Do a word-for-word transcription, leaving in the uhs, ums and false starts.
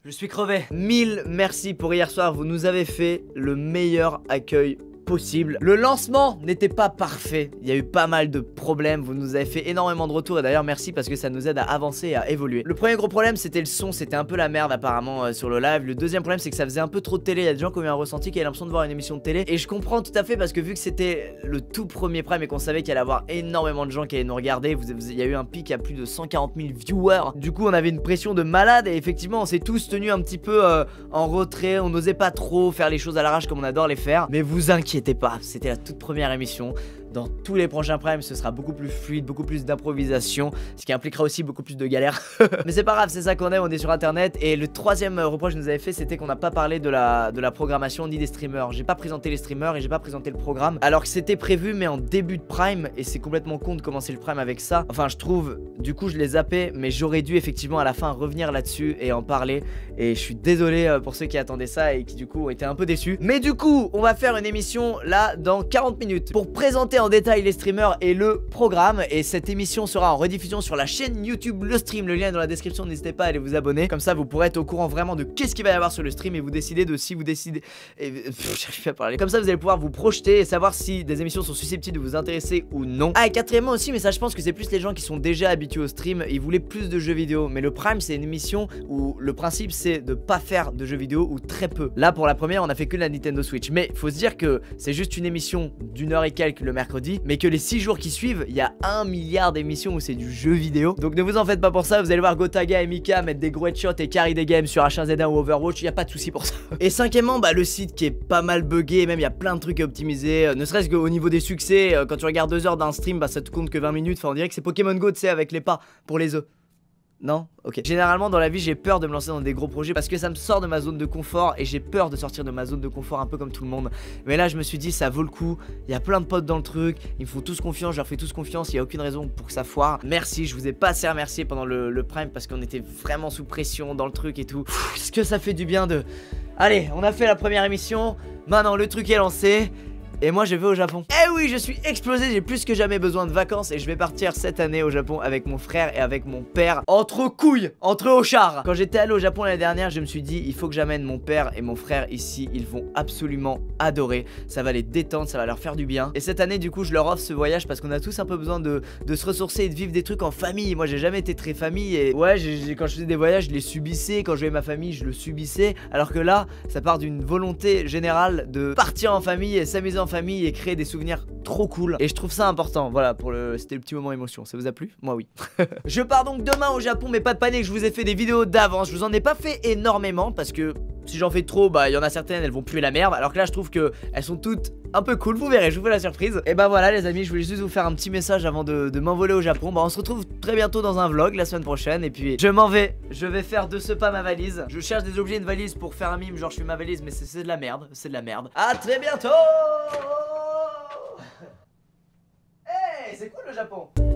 Je suis crevé. Mille merci pour hier soir, vous nous avez fait le meilleur accueil possible. Le lancement n'était pas parfait, il y a eu pas mal de problèmes, vous nous avez fait énormément de retours et d'ailleurs merci parce que ça nous aide à avancer et à évoluer. Le premier gros problème c'était le son, c'était un peu la merde apparemment euh, sur le live. Le deuxième problème c'est que ça faisait un peu trop de télé, il y a des gens qui ont eu un ressenti qui avaient l'impression de voir une émission de télé et je comprends tout à fait parce que vu que c'était le tout premier prime et qu'on savait qu'il allait y avoir énormément de gens qui allaient nous regarder, vous, vous, il y a eu un pic à plus de cent quarante mille viewers, du coup on avait une pression de malade et effectivement on s'est tous tenus un petit peu euh, en retrait, on n'osait pas trop faire les choses à l'arrache comme on adore les faire, mais vous inquiétez pas, c'était la toute première émission. Dans tous les prochains primes, ce sera beaucoup plus fluide, beaucoup plus d'improvisation, ce qui impliquera aussi beaucoup plus de galères. Mais c'est pas grave, c'est ça qu'on aime, on est sur internet. Et le troisième reproche que nous avait fait, c'était qu'on n'a pas parlé de la, de la programmation ni des streamers. J'ai pas présenté les streamers et j'ai pas présenté le programme, alors que c'était prévu mais en début de prime. Et c'est complètement con de commencer le prime avec ça. Enfin je trouve, du coup je l'ai zappé, mais j'aurais dû effectivement à la fin revenir là-dessus et en parler. Et je suis désolé pour ceux qui attendaient ça et qui du coup ont été un peu déçus. Mais du coup on va faire une émission là dans quarante minutes pour présenter en détail les streamers et le programme. Et cette émission sera en rediffusion sur la chaîne YouTube Le Stream, le lien est dans la description, n'hésitez pas à aller vous abonner, comme ça vous pourrez être au courant vraiment de qu'est-ce qu'il va y avoir sur le stream et vous décidez de si vous décidez et... j'arrive pas à parler. Comme ça vous allez pouvoir vous projeter et savoir si des émissions sont susceptibles de vous intéresser ou non. Ah et quatrièmement aussi, mais ça je pense que c'est plus les gens qui sont déjà habitués au stream, ils voulaient plus de jeux vidéo, mais le prime c'est une émission où le principe c'est de pas faire de jeux vidéo ou très peu. Là pour la première on a fait que la Nintendo Switch, mais faut se dire que c'est juste une émission d'une heure et quelques le mercredi, mais que les six jours qui suivent, il y a un milliard d'émissions où c'est du jeu vidéo. Donc ne vous en faites pas pour ça, vous allez voir Gotaga et Mika mettre des gros headshots et carry des games sur H un Z un ou Overwatch, il n'y a pas de souci pour ça. Et cinquièmement, bah le site qui est pas mal buggé, même il y a plein de trucs à optimiser, ne serait-ce qu'au niveau des succès, quand tu regardes deux heures d'un stream, bah ça te compte que vingt minutes, enfin on dirait que c'est Pokémon Go, tu sais, avec les pas pour les œufs. Non? Ok. Généralement dans la vie j'ai peur de me lancer dans des gros projets parce que ça me sort de ma zone de confort et j'ai peur de sortir de ma zone de confort un peu comme tout le monde. Mais là je me suis dit ça vaut le coup, il y a plein de potes dans le truc, ils me font tous confiance, je leur fais tous confiance, il n'y a aucune raison pour que ça foire. Merci, je vous ai pas assez remercié pendant le, le prime parce qu'on était vraiment sous pression dans le truc et tout. Est-ce que ça fait du bien de... Allez, on a fait la première émission, maintenant le truc est lancé. Et moi je vais au Japon. Eh oui, je suis explosé, j'ai plus que jamais besoin de vacances et je vais partir cette année au Japon avec mon frère et avec mon père. Entre couilles, entre hochards. Quand j'étais allé au Japon l'année dernière, je me suis dit il faut que j'amène mon père et mon frère ici, ils vont absolument adorer. Ça va les détendre, ça va leur faire du bien. Et cette année du coup je leur offre ce voyage parce qu'on a tous un peu besoin de, de se ressourcer et de vivre des trucs en famille. Moi j'ai jamais été très famille et ouais, j ai, j ai, quand je faisais des voyages je les subissais, quand je voyais ma famille je le subissais. Alors que là ça part d'une volonté générale de partir en famille et s'amuser en famille et créer des souvenirs trop cool. Et je trouve ça important. Voilà, pour le c'était le petit moment émotion. Ça vous a plu? Moi oui. Je pars donc demain au Japon, mais pas de panique, je vous ai fait des vidéos d'avance. Je vous en ai pas fait énormément parce que si j'en fais trop, bah il y en a certaines elles vont puer la merde. Alors que là je trouve que elles sont toutes un peu cool, vous verrez, je vous fais la surprise. Et bah voilà les amis, je voulais juste vous faire un petit message avant de, de m'envoler au Japon. Bah on se retrouve très bientôt dans un vlog la semaine prochaine. Et puis je m'en vais, je vais faire de ce pas ma valise. Je cherche des objets de valise pour faire un mime, genre je fais ma valise, mais c'est de la merde, c'est de la merde. À très bientôt. Hey, c'est cool le Japon.